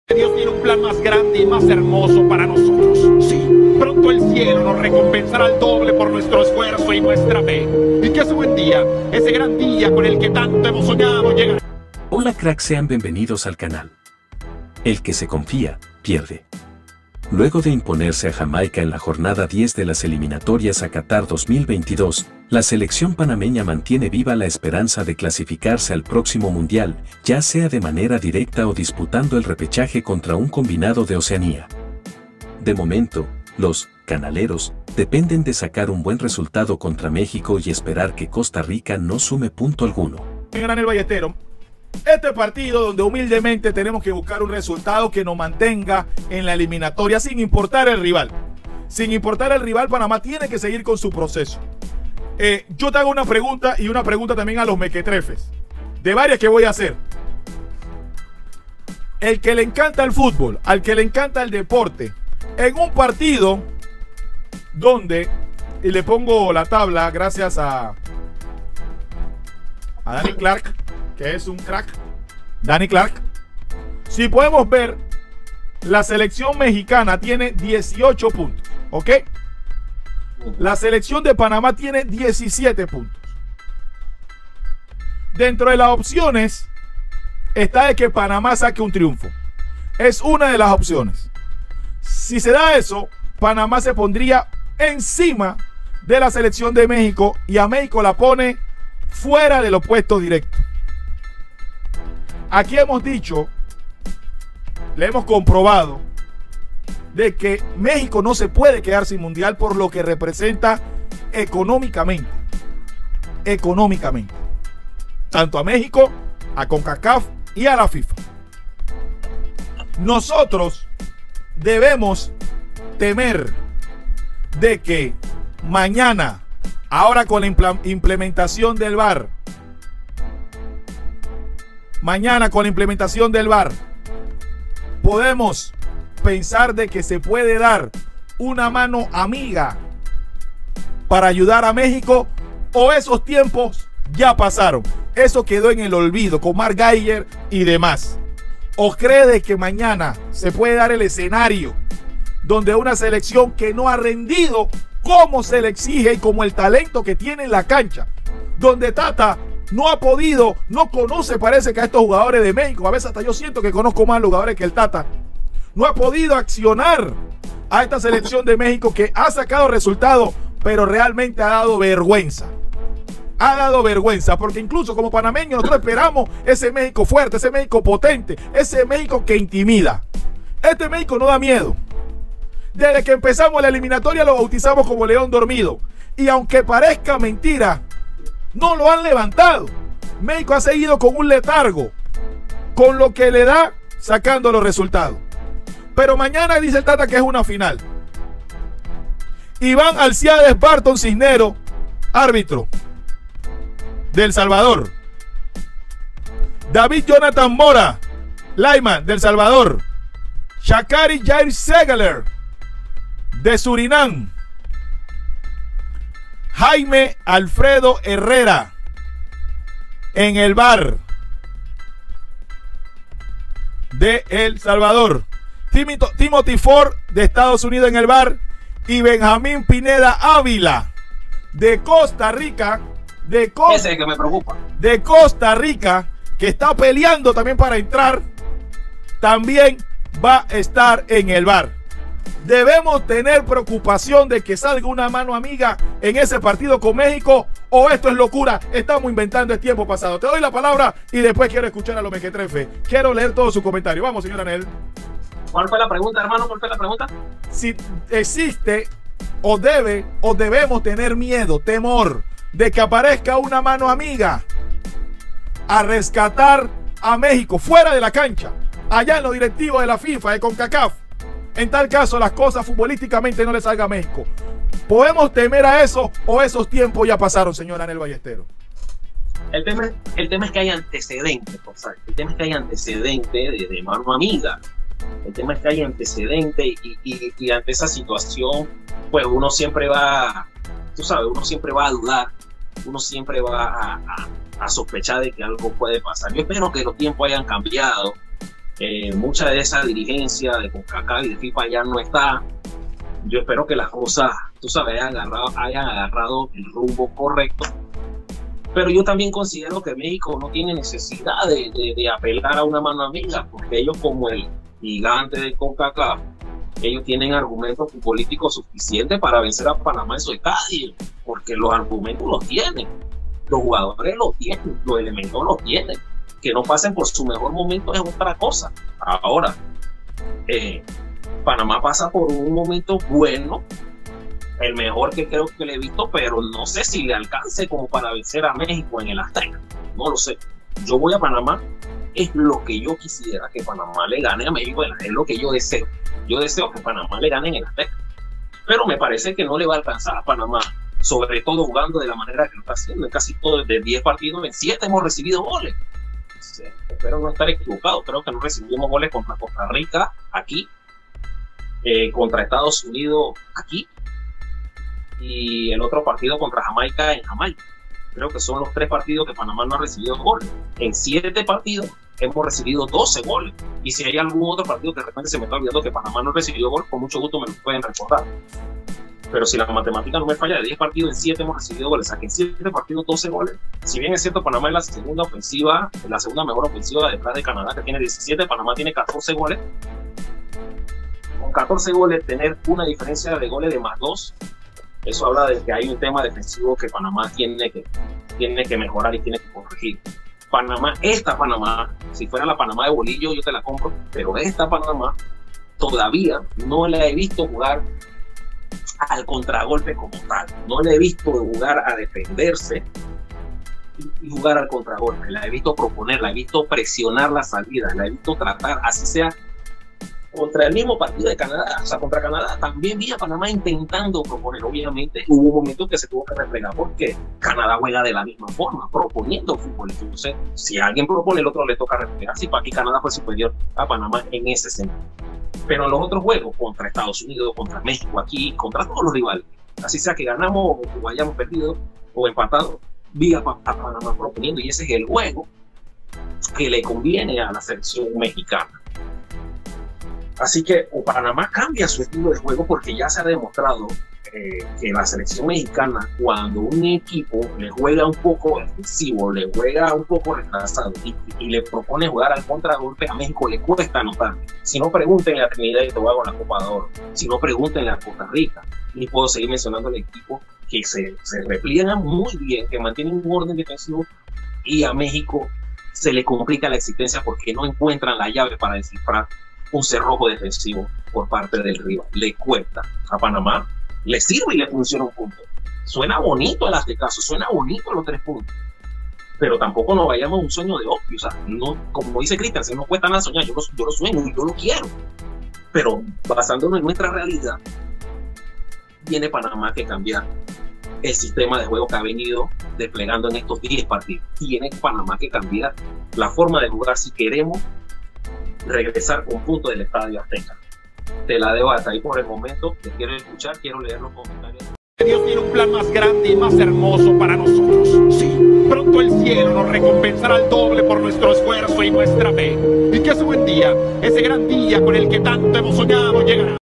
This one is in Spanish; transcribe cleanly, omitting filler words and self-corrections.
Dios tiene un plan más grande y más hermoso para nosotros. Sí, pronto el cielo nos recompensará al doble por nuestro esfuerzo y nuestra fe. Y que ese buen día, ese gran día con el que tanto hemos soñado, llegará. Hola cracks, sean bienvenidos al canal. El que se confía, pierde. Luego de imponerse a Jamaica en la jornada 10 de las eliminatorias a Qatar 2022, la selección panameña mantiene viva la esperanza de clasificarse al próximo Mundial, ya sea de manera directa o disputando el repechaje contra un combinado de Oceanía. De momento, los canaleros dependen de sacar un buen resultado contra México y esperar que Costa Rica no sume punto alguno. Gran El Ballestero. Este partido donde humildemente tenemos que buscar un resultado que nos mantenga en la eliminatoria sin importar el rival. Sin importar el rival, Panamá tiene que seguir con su proceso. Yo te hago una pregunta y una pregunta también a los mequetrefes. De varias que voy a hacer. El que le encanta el fútbol, al que le encanta el deporte, en un partido donde, y le pongo la tabla gracias a Danny Clark, que es un crack, Danny Clark. Si podemos ver, la selección mexicana tiene 18 puntos, ¿ok? La selección de Panamá tiene 17 puntos. Dentro de las opciones está de que Panamá saque un triunfo. Es una de las opciones. Si se da eso, Panamá se pondría encima de la selección de México y a México la pone fuera de los puestos directos. Aquí hemos dicho, le hemos comprobado de que México no se puede quedar sin mundial por lo que representa económicamente. Económicamente. Tanto a México, a CONCACAF y a la FIFA. Nosotros debemos temer de que mañana, ahora con la implementación del VAR, podemos pensar de que se puede dar una mano amiga para ayudar a México, o esos tiempos ya pasaron. Eso quedó en el olvido con Mark Geiger y demás. ¿O cree de que mañana se puede dar el escenario donde una selección que no ha rendido como se le exige y como el talento que tiene en la cancha, donde Tata no ha podido, no conoce, parece que a estos jugadores de México, a veces hasta yo siento que conozco más jugadores que el Tata, no ha podido accionar a esta selección de México que ha sacado resultados, pero realmente ha dado vergüenza? Ha dado vergüenza, porque incluso como panameños nosotros esperamos ese México fuerte, ese México potente, ese México que intimida. Este México no da miedo. Desde que empezamos la eliminatoria lo bautizamos como león dormido. Y aunque parezca mentira, no lo han levantado. México ha seguido con un letargo, con lo que le da sacando los resultados. Pero mañana dice el Tata que es una final. Iván Alciades Barton Cisnero, árbitro del Salvador. David Jonathan Mora, lineman del Salvador. Shakari Jair Segeler de Surinam. Jaime Alfredo Herrera en el VAR de El Salvador. Timothy Ford de Estados Unidos en el VAR. Y Benjamín Pineda Ávila de Costa Rica. Ese que me preocupa. De Costa Rica, que está peleando también para entrar, también va a estar en el VAR. ¿Debemos tener preocupación de que salga una mano amiga en ese partido con México, o esto es locura? Estamos inventando el tiempo pasado. Te doy la palabra y después quiero escuchar a los mequetrefes. Quiero leer todo su comentario. Vamos, señor Anel. ¿Cuál fue la pregunta, hermano? ¿Cuál fue la pregunta? Si existe o debemos tener miedo, temor de que aparezca una mano amiga a rescatar a México fuera de la cancha, allá en los directivos de la FIFA, de CONCACAF. En tal caso, las cosas futbolísticamente no le salga a México. ¿Podemos temer a eso, o esos tiempos ya pasaron, señor Anel Ballestero? El tema es que hay antecedentes, el tema es que hay antecedentes de mano amiga. El tema es que hay antecedentes y ante esa situación, pues uno siempre va, tú sabes, uno siempre va a dudar, uno siempre va a sospechar de que algo puede pasar. Yo espero que los tiempos hayan cambiado Mucha de esa dirigencia de CONCACAF y de FIFA ya no está. Yo espero que las cosas, tú sabes, hayan agarrado el rumbo correcto. Pero yo también considero que México no tiene necesidad de apelar a una mano amiga, porque ellos, como el gigante de CONCACAF, ellos tienen argumentos políticos suficientes para vencer a Panamá en su estadio, porque los argumentos los tienen, los jugadores los tienen, los elementos los tienen. Que no pasen por su mejor momento es otra cosa. Ahora, Panamá pasa por un momento bueno, el mejor que creo que le he visto, pero no sé si le alcance como para vencer a México en el Azteca. No lo sé. Yo voy a Panamá, es lo que yo quisiera, que Panamá le gane a México, es lo que yo deseo. Yo deseo que Panamá le gane en el Azteca. Pero me parece que no le va a alcanzar a Panamá, sobre todo jugando de la manera que lo está haciendo. En casi todo, de 10 partidos, en 7 hemos recibido goles. Espero no estar equivocado, creo que no recibimos goles contra Costa Rica aquí, contra Estados Unidos aquí, y el otro partido contra Jamaica en Jamaica. Creo que son los 3 partidos que Panamá no ha recibido goles. En 7 partidos hemos recibido 12 goles, y si hay algún otro partido que de repente se me está olvidando que Panamá no ha recibido goles, con mucho gusto me lo pueden recordar. Pero si la matemática no me falla, de 10 partidos en 7 hemos recibido goles. O sea que en 7 partidos 12 goles. Si bien es cierto, Panamá es la segunda ofensiva, la segunda mejor ofensiva detrás de Canadá, que tiene 17, Panamá tiene 14 goles. Con 14 goles, tener una diferencia de goles de +2, eso habla de que hay un tema defensivo que Panamá tiene que mejorar y tiene que corregir. Esta Panamá, si fuera la Panamá de Bolillo, yo te la compro, pero esta Panamá todavía no la he visto jugar al contragolpe como tal. No le he visto jugar a defenderse y jugar al contragolpe. La he visto proponer, la he visto presionar la salida, la he visto tratar, así sea contra el mismo partido de Canadá, o sea, contra Canadá, también vi a Panamá intentando proponer. Obviamente hubo un momento que se tuvo que replegar porque Canadá juega de la misma forma, proponiendo fútbol. Entonces, si alguien propone, el otro le toca replegar. Si para aquí Canadá fue superior a Panamá en ese sentido. Pero en los otros juegos, contra Estados Unidos, contra México, aquí, contra todos los rivales, así sea que ganamos o hayamos perdido o empatado, vi a Panamá proponiendo, y ese es el juego que le conviene a la selección mexicana. Así que Panamá cambia su estilo de juego, porque ya se ha demostrado que la selección mexicana, cuando un equipo le juega un poco defensivo, le juega un poco retrasado y le propone jugar al contragolpe, a México le cuesta anotar. Si no, pregúntenle a Trinidad y Tobago en la Copa de Oro, si no, pregúntenle a Costa Rica, y puedo seguir mencionando el equipo que se repliegan muy bien, que mantienen un orden defensivo, y a México se le complica la existencia porque no encuentran la llave para descifrar un cerrojo defensivo por parte del rival. Le cuesta. A Panamá le sirve y le funciona un punto. Suena bonito el Aztecaso, suena bonito los 3 puntos, pero tampoco nos vayamos a un sueño de opio. O sea, no, como dice Cristian, no cuesta nada soñar. Yo lo sueño y yo lo quiero, pero basándonos en nuestra realidad, tiene Panamá que cambiar el sistema de juego que ha venido desplegando en estos 10 partidos. Tiene Panamá que cambiar la forma de jugar si queremos regresar con punto del Estadio Azteca. Te la debo hasta ahí por el momento. Te quiero escuchar, quiero leer los comentarios. Dios tiene un plan más grande y más hermoso para nosotros. Sí, pronto el cielo nos recompensará al doble por nuestro esfuerzo y nuestra fe. Y que ese buen día, ese gran día con el que tanto hemos soñado, llegará.